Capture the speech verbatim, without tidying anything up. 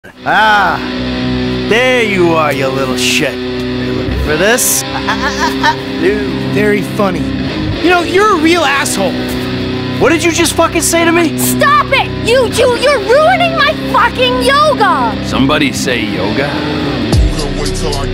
Ah, there you are, you little shit. You looking for this? Dude, very funny. You know, you're a real asshole. What did you just fucking say to me? Stop it! You two, you're ruining my fucking yoga! Somebody say yoga? Wait till I